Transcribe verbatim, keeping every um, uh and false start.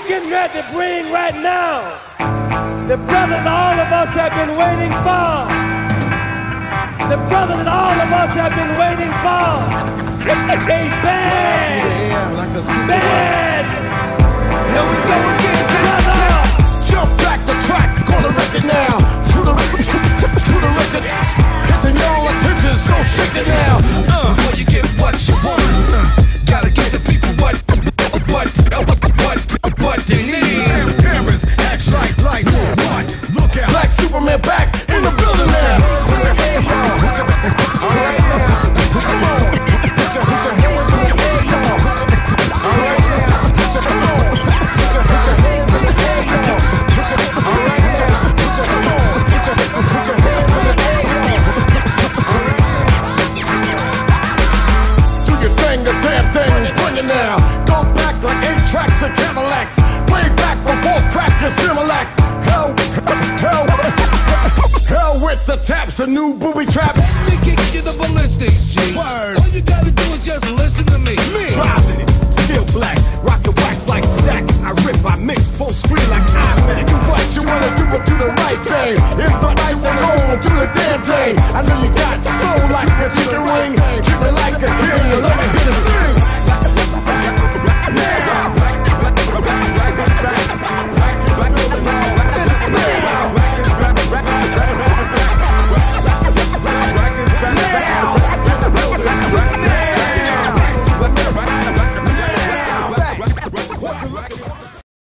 getting ready to bring right now the brother that all of us have been waiting for. The brother that all of us have been waiting for. A bad, bad. Here we go again, brother. Jump back the track, call the record now. To the record, to the record. Catching y'all attention, so shake it now. Uh, before you get what you want, uh, gotta give the people what, what, what, what they need. Cameras, X light, lights, what? Look out! Black Superman back in the building now. Put your hands up, put your hands up. All right, come on. Put your, put your hands in the air, y'all. All right, put your, come on. Put your, put your hands in the air, y'all. Put your, all right, put your, put your, come on. Put your, put your hands in the air, y'all. All right. Do your thing, the damn thing, bring it now. Go back like eight tracks of Cadillacs. Way back before crack and Similac. Hell, hell, hell with the taps, a new booby trap. Let me kick you the ballistics, G. Word. All you gotta do is just listen to me. Me. Driving it, still black, rockin' wax like stacks. I rip, I mix, full screen like IMAX. Do what you wanna do, but do the right thing. If the right one hold, do the damn thing. I know you got soul like a chicken wing.